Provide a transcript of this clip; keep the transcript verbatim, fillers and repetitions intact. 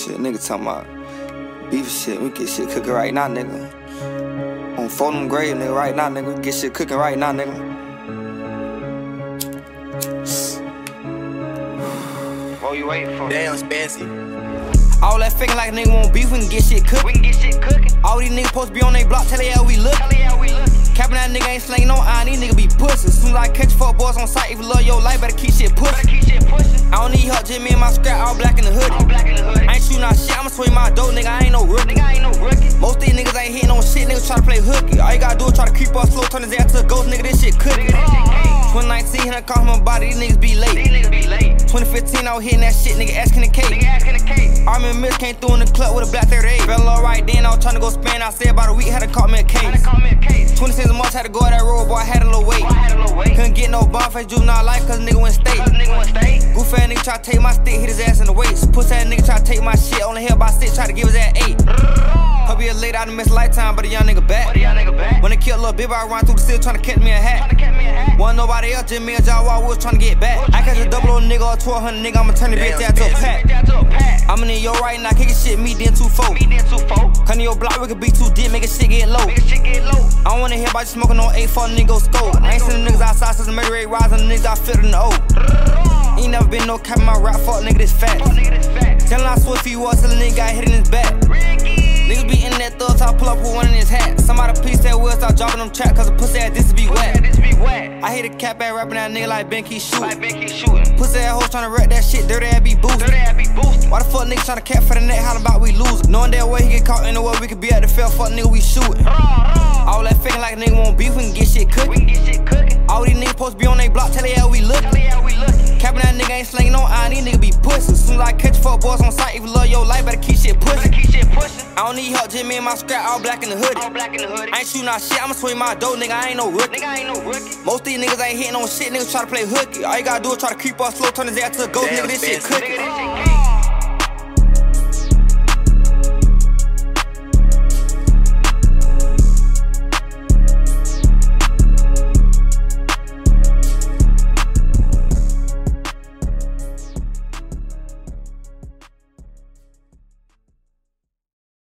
shit. Nigga talking about beef shit. We get shit cooking right now, nigga. On phone them grave, nigga, right now, nigga. Get shit cooking right now, nigga. What you waiting for? Damn, SPANCY. All that faking like a nigga want beef, we can get shit cooking. We can get shit cooking. All these niggas supposed to be on they block, tell they how we look. Tell they how we look. Capping that nigga ain't slanging no iron, these niggas be pussy. Soon as I catch fuck boys on sight, if you love your life, better keep shit pussy. Better keep shit pushing. I don't need help, just me and my scrap, all black in the hood. All black in the hood. I ain't shooting out shit, I'ma swing my dope, nigga, I ain't no rookie. Nigga, I ain't no rookie. Most these niggas ain't hitting on shit, niggas try to play hooky. All you gotta do is try to creep up slow, turn his ass to a ghost, nigga, this shit cooking. Nigga, this shit cake. twenty nineteen, and I call him my body, these niggas be late. These niggas be late. twenty fifteen, I was hitting that shit, nigga, asking the cake. Nigga asking the cake. Army and Miss came through in the club with a black thirty-eight. Fell up right then, I was trying to go Spain, I said about a week, had to call me a case. Had to call me a case. twenty-six months, had to go at that road, boy, I had a little weight. Boy, I had a little weight. Couldn't get no bomb face juvenile life, cause nigga went state. Cause nigga went state. Goof ass nigga try to take my stick, hit his ass in the waist. Pussy ass nigga try to take my shit, only held by six, try to give his ass eight. Couple years later, I done missed a lifetime, but a young nigga back. But a young nigga back. When they killed Lil Bib, I run through the city trying to catch me a hat. Trying to catch me a hat. Wasn't nobody else, just me and John Wall, we was trying to get back. I catch a double old nigga or twelve hundred nigga, I'ma turn the bitch out to a pack. I'm in your right now, kickin' shit, me then two four. Me then two four. Come to your block, we could be too deep, make a shit get low. Make a shit get low. I don't wanna hear about you smoking on eight four nigga go scope. I ain't seen the niggas outside since the murder rate rise and the niggas I fit in the O. Ain't never been no cap in my rap, fuck nigga this fat. Fuck nigga this fat. Tellin' I swear if he was, till the nigga got hit in his back. Ricky. Niggas be in that thug, so I pull up with one in his hat. Somebody please say will start dropping them trap, cause the pussy ass this be wet. This be wet. I hate a cap ass rapping that nigga like Ben keep shooting. Like Ben keep shooting. Pussy ass hoes tryna wreck that shit, dirty ass be boosting. Dirty ass be boosting. Why the fuck niggas tryna cap for the net, how about we losing? Knowing that way he get caught anywhere, we could be at the field, fuck nigga we shooting. All that faking like a nigga want beef, we can get shit cooking. We can get shit cooking. All these niggas supposed to be on they block, tell they how we look. Tell they how we look. Capping that nigga ain't slanging no iron, these niggas be pussy. Soon as I catch fuck boys on sight, if you love your life, better keep shit Better pushing. keep shit pushing. I don't need help, just me and my scrap, all black in the hoodie. All black in the hoodie. I ain't shooting out shit, I'ma swing my dope, nigga, I ain't no rookie. Nigga, I ain't no rookie. Most these niggas ain't hitting on shit, niggas try to play hooky. All you gotta do is try to creep up slow, turn his ass to a ghost, Damn, nigga, this shit SPANCY. cooking. Nigga, this shit